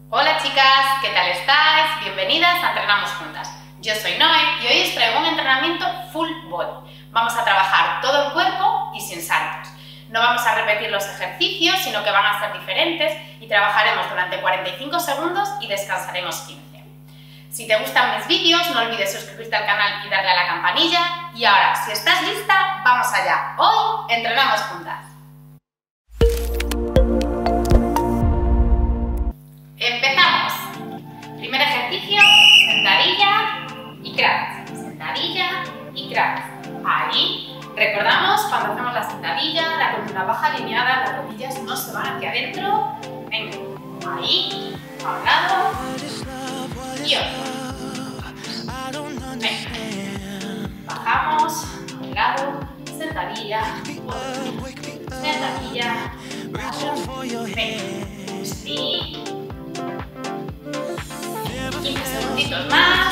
Hola chicas, ¿qué tal estáis? Bienvenidas a Entrenamos Juntas. Yo soy Noé y hoy os traigo un entrenamiento full body. Vamos a trabajar todo el cuerpo y sin saltos. No vamos a repetir los ejercicios, sino que van a ser diferentes y trabajaremos durante 45 segundos y descansaremos 15. Si te gustan mis vídeos, no olvides suscribirte al canal y darle a la campanilla. Y ahora, si estás lista, vamos allá. Hoy entrenamos juntas. Empezamos. Primer ejercicio, sentadilla y crunch. Sentadilla y crunch. Ahí. Recordamos cuando hacemos la sentadilla, la columna baja alineada, las rodillas no se van hacia adentro. Venga. Ahí. A un lado. Y otro. Venga. Bajamos. A un lado. Sentadilla. Sentadilla. Venga. Sí. 15 segunditos más.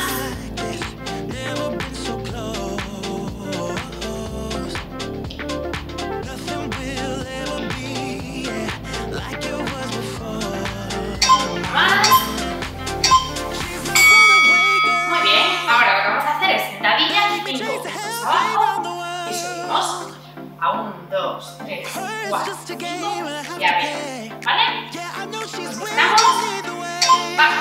Más. Muy bien. Ahora lo que vamos a hacer es sentadilla, 5 pasos abajo y subimos a 1, 2, 3, 4, 5 y arriba. ¿Vale? Estamos. Vamos.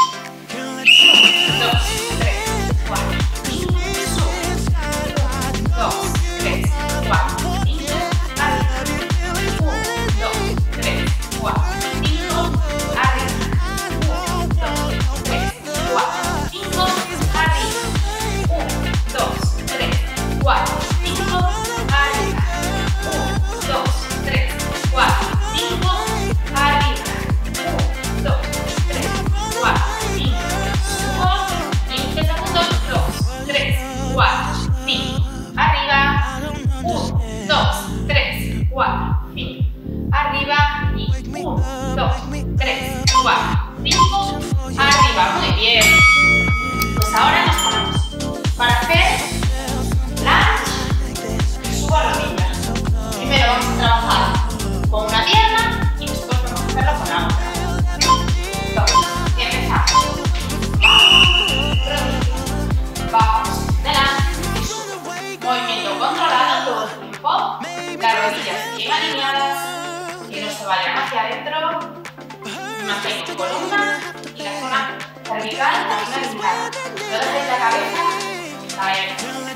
2, 3, 4, 5, sube. 2, 3, 4, 5, arriba. 1, 2, 3, 4, 5, arriba. 1, 2, 3, 4, 5, arriba. 1, 2, 3, 4, 5, arriba. 1, 2, 3, 4, 5, arriba. 1, 2, 3, 4, 5. 15 segundos, 2, 3, 4, 5, arriba, 1, 2, 3, 4, 5, arriba y 1, 2, 3, 4, 5, arriba, muy bien. Pues ahora nos ponemos para hacer lunge, subo rodillas. Primero vamos a trabajar con una pierna y después vamos a hacerlo con la otra. Y empezamos. Vamos, delante y sube. Movimiento controlado todo el tiempo. Las rodillas bien alineadas, que no se vayan hacia adentro. Mantengo columna y la zona cervical también alineada. No dejéis la cabeza caer.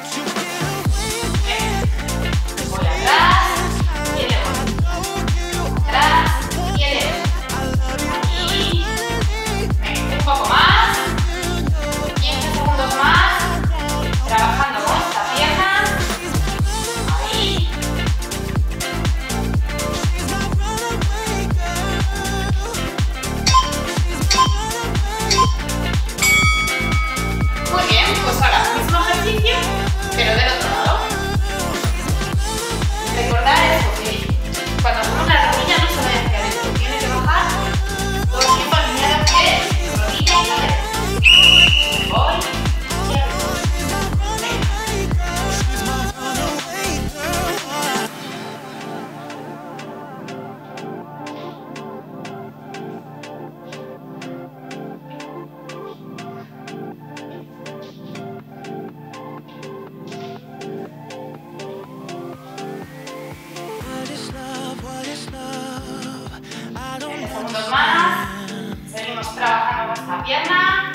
Voy atrás y elevo. Atrás y elevo. Aquí. Venga, un poco más. 15 segundos más. Trabajando con esta pierna. Ahí. Muy bien, pues ahora mismo ejercicio, pero del otro lado. Recordar eso, que cuando hacemos la rodilla no se vaya hacia adentro, tiene que bajar todo el tiempo alineado pies, rodilla y cadera. Voy y arriba. Segundos más. Seguimos trabajando con esta pierna.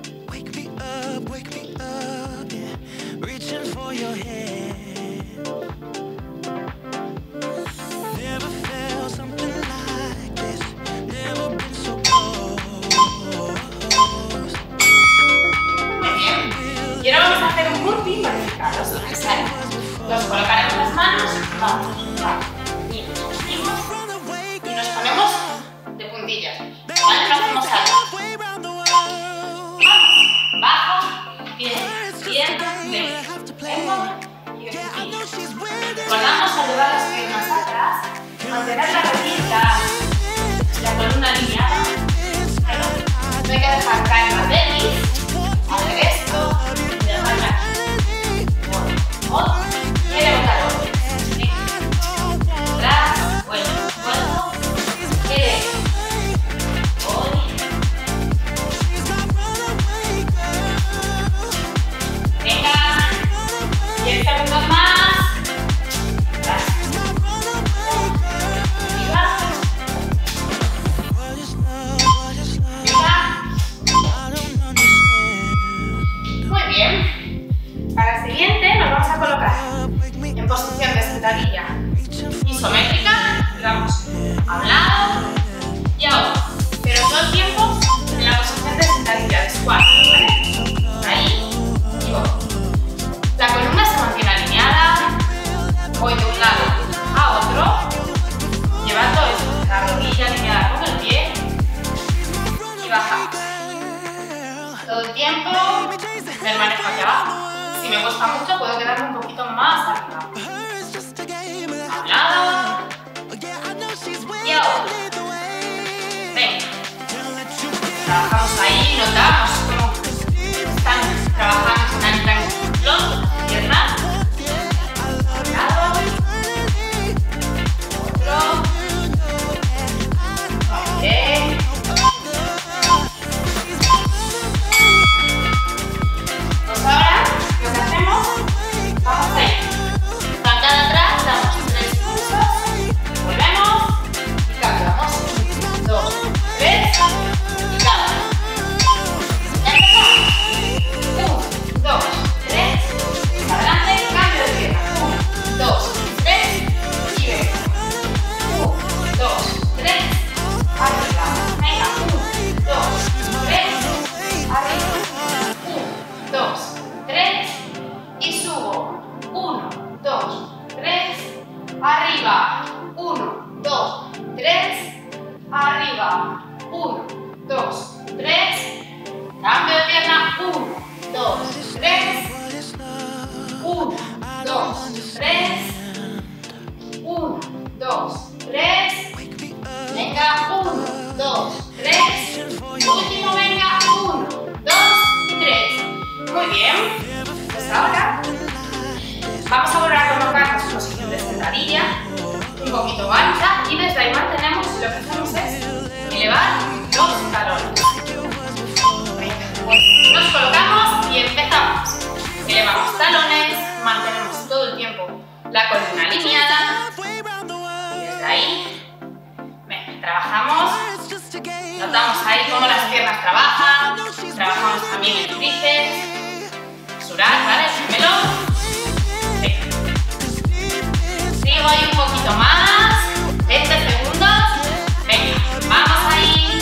Muy bien. Y ahora vamos a hacer un burpee vertical. Los colocaremos las manos. Vamos, vamos. Y nos subimos y nos ponemos de puntillas. ¿Vale? No hacemos algo. Vamos. Bajo. Bien. Pierna. Vengo. Y de puntillas. Recordamos al llevar las piernas atrás. Mantener la rodilla, la columna alineada. No hay que dejar caer la pelvis. Hacer esto. Y dejarla aquí. Otro. Y levantar otro. Atrás. Vuelvo. Vuelvo. Voy. me cuesta mucho, puedo quedarme un poquito más arriba. A un lado. Y a otro. Venga. Trabajamos ahí, notamos cómo están trabajando, están los piernas. Un lado. Otro. Bien. Pues ahora lo que hacemos, vamos a ir patada atrás, damos 3 pulsos, volvemos y cambiamos. 1, 2, 3 y cambio. Ya empezamos. 1, 2, 3, adelante, cambio de pierna. 1, 2, 3 y venga. 1, 2, 3, arriba. Venga, 1, 2, 3, arriba. 1, 2, 3 y subo. 1, 2, 3, arriba. 1, 2, 3, arriba. 1, 2, 3, cambio de pierna. 1, 2, 3, 1, 2, 3, 1, 2, 3, venga, 1, 2, 3, último, venga, 1, 2 y 3. Muy bien, pues ahora vamos a volver a colocarnos en posición de sentadilla, un poquito ancha, y desde ahí mantenemos, lo que hacemos es elevar los talones. Venga, pues nos colocamos y empezamos. Elevamos talones, mantenemos todo el tiempo la columna alineada, y desde ahí, venga, trabajamos. Notamos ahí cómo las piernas trabajan, trabajamos también el tríceps, surar, ¿vale? Símelo. Venga. Sigo ahí un poquito más, 20 segundos. Venga, vamos ahí.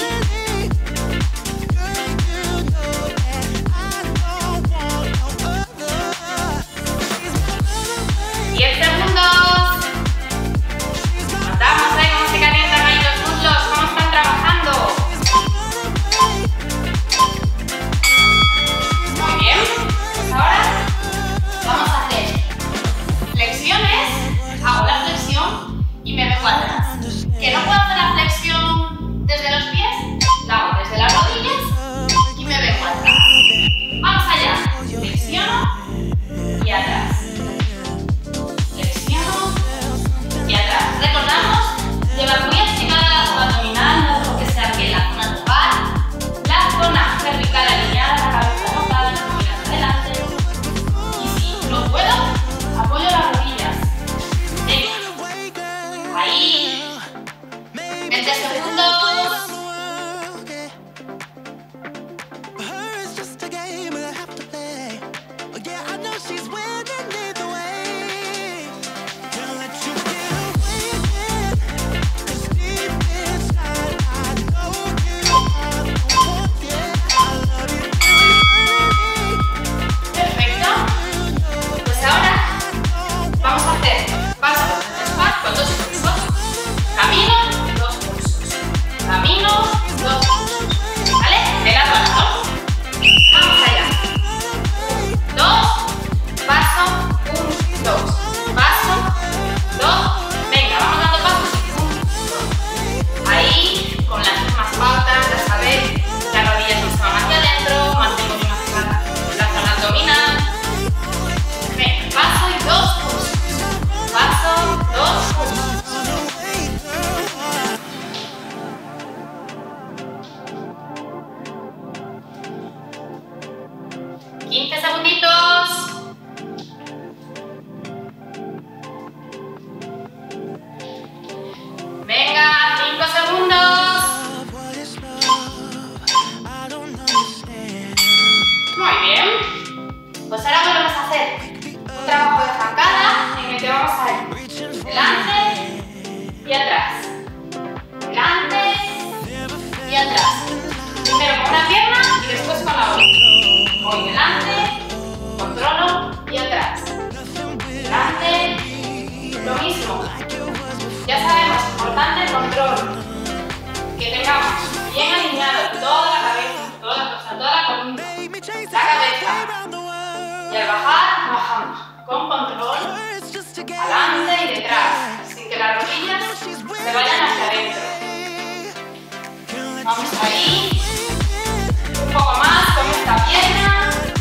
10 segundos. Notamos ahí cómo se calientan ahí los muslos, cómo están trabajando. Muy bien, pues ahora vamos a hacer flexiones. Hago la flexión y me vengo atrás. Que no puedo hacer la flexión desde los pies, la hago desde las rodillas y me vengo atrás. Vamos allá. Flexiono y atrás. Flexiono y atrás. Recordamos llevar muy activada la zona abdominal, no dejo que se arque la zona lumbar, la zona cervical alineada, la cabeza notada, las rodillas adelante. Y si no puedo, apoyo las rodillas. Venga. Ahí. 20 segundos. Perfecto. Pues ahora vamos a hacer pasos en squat con 2 pulsos. Camino, 2 pulsos. Camino, 2 pulsos. ¿Vale? De lado a lado. Vamos allá. 2, paso, 1, 2. Paso, 2. Venga, vamos dando pasos. 1, 2. Ahí, con las mismas pautas, ya sabéis, las rodillas no se van hacia adentro, mantengo bien activada la zona abdominal. Venga, paso y 2 pulsos. Paso, 2 pulsos. Segunditos. Venga, 5 segundos. Muy bien. Pues ahora volvemos a hacer un trabajo de zancada en el que vamos a ir delante y atrás. Delante y atrás. Primero con una pierna y después con la otra. Voy delante, controlo y atrás. Delante, lo mismo. Ya sabemos, importante el control. Que tengamos bien alineado toda la cabeza, toda la columna, la cabeza. Y al bajar, con control, adelante y detrás, sin que las rodillas se vayan hacia adentro. Vamos ahí, un poco más con esta pierna.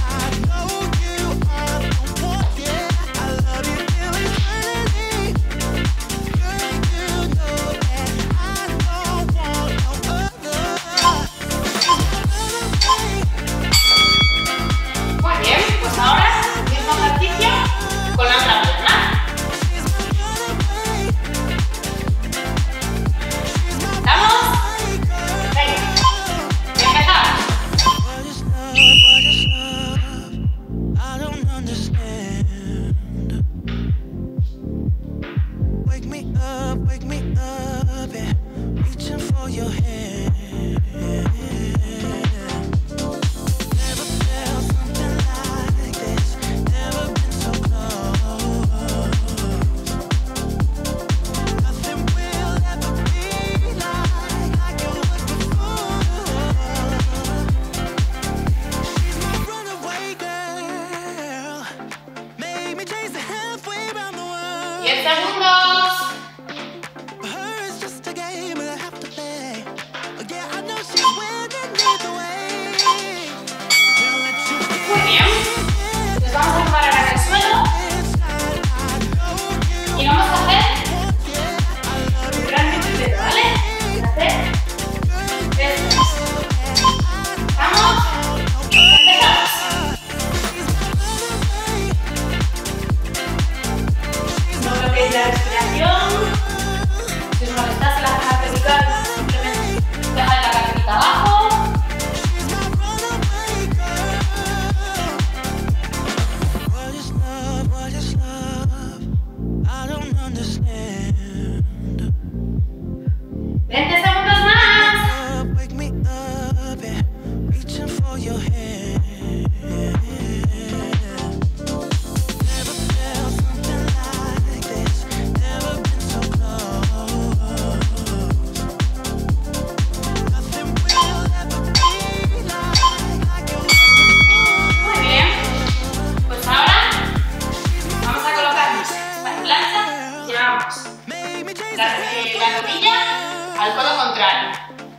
La rodilla al codo contrario.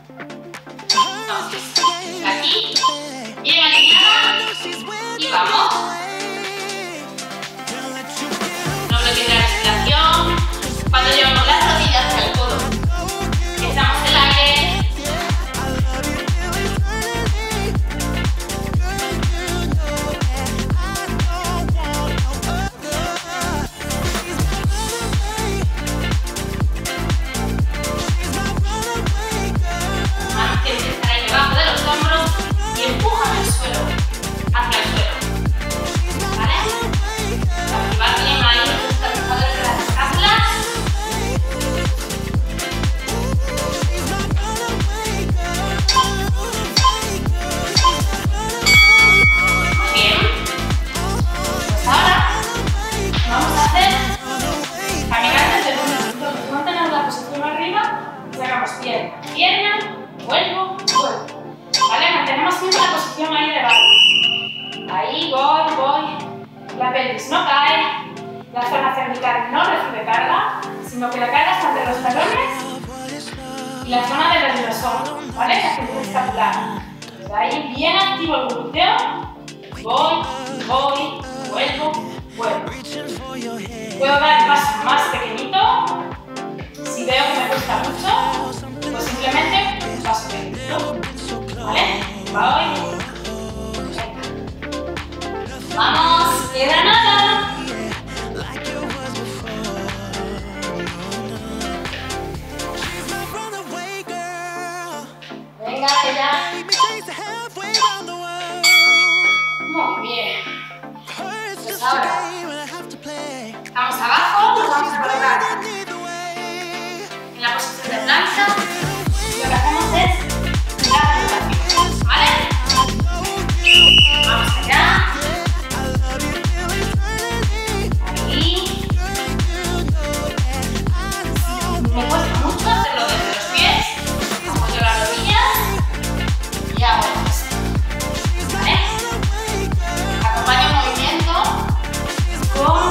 Entonces, aquí, bien alineada y vamos. No bloquees la respiración. Cuando llevamos las rodillas hacia el codo, echamos el aire. Pierna, vuelvo. ¿Vale? Mantenemos siempre la posición ahí de base. Ahí voy. La pelvis no cae. La zona cervical no recibe carga, sino que la carga está entre los talones y la zona de los hombros, ¿vale? La cintura escapular. Pues ahí bien activo el glúteo. Voy, vuelvo. Puedo dar el paso más pequeñito. Si veo que me cuesta mucho, pues simplemente un paso pequeñito. ¿Vale? Voy. Vamos, queda nada. Venga, ya. Muy bien. Pues ahora vamos abajo, nos vamos a colocar en la posición de plancha. Lo que hacemos es la rotación, ¿vale? Vamos allá. Ahí. Me cuesta mucho hacerlo desde los pies. Apoyo las rodillas y hago esto, ¿vale? Acompaño el movimiento con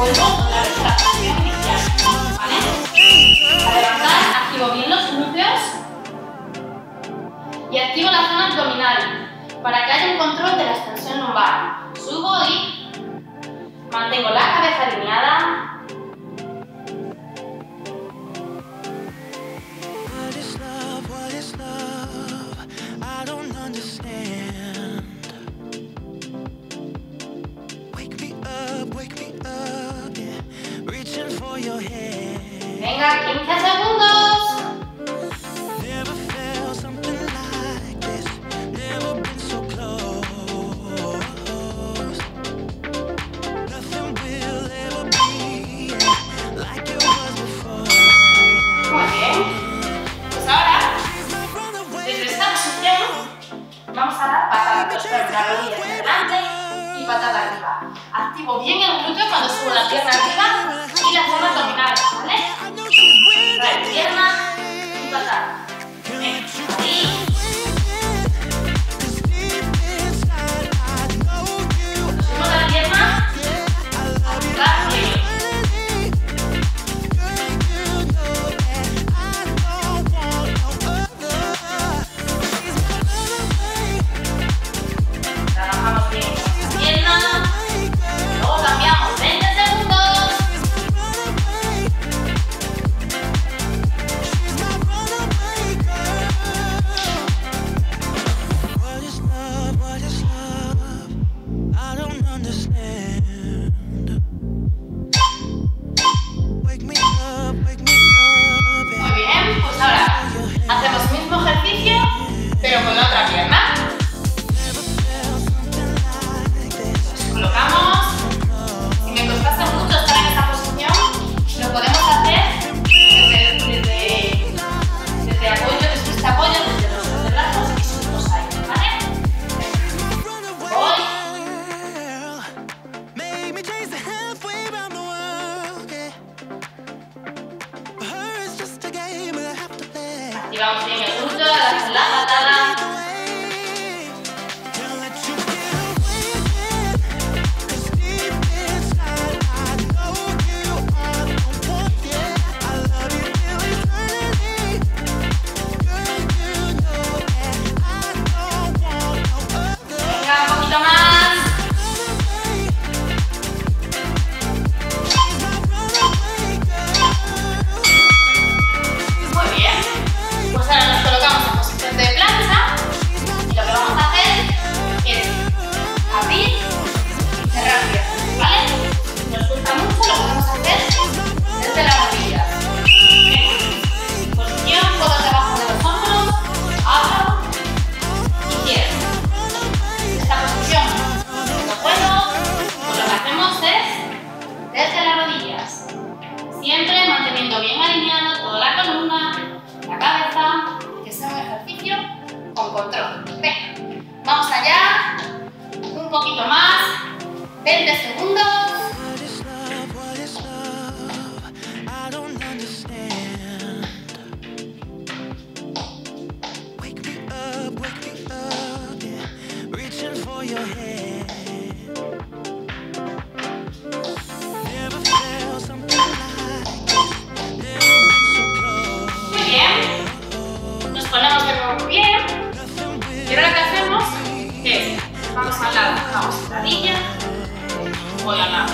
vuelvo otra vez a la posición inicial, ¿vale? Para levantar, activo bien los glúteos y activo la zona abdominal para que haya un control de la extensión lumbar. Subo y mantengo la cabeza alineada. Venga, 15 segundos. Muy bien. Pues ahora, desde esta posición, vamos a dar patadas con la rodilla hacia adelante y patada arriba. Activo bien el glúteo cuando subo la pierna arriba y la zona abdominal, ¿vale? Trae pierna y patada. Venga, ahí. Subimos la pierna, arriba, bien. Trabajamos bien con la pierna. Luego cambiamos 20 segundos. Muy bien, pues ahora hacemos el mismo ejercicio, pero con la otra pierna. Nos colocamos. Si me costase mucho estar en esta posición, lo podemos hacer desde apoyo, desde este apoyo, desde los antebrazos y subimos ahí, ¿vale? Voy. Activamos bien el glúteo, hacemos la patada. Venga, un poquito más. Muy bien. Pues ahora nos colocamos en posición de plancha y lo que vamos a hacer es abrir y cerrar piernas, ¿vale? Si nos gusta mucho, lo podemos hacer desde las rodillas. Venga. Posición, codos debajo de los hombros, abro y cierro. Esta posición no puedo, pues lo que hacemos es desde las rodillas. Siempre manteniendo bien alineado toda la columna, la cabeza, que sea un ejercicio con control. Venga, vamos allá, un poquito más, 20 segundos. Muy bien, nos ponemos de nuevo bien y ahora lo que hacemos es, vamos al lado, vamos sentadilla, voy al lado.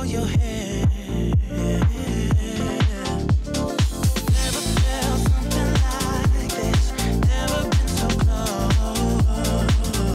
your hair.